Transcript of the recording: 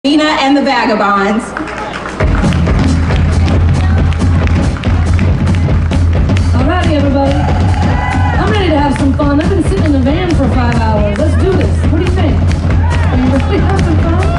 Davina and the Vagabonds. Alrighty, everybody. I'm ready to have some fun. I've been sitting in the van for 5 hours. Let's do this. What do you think? Are you ready to have some fun?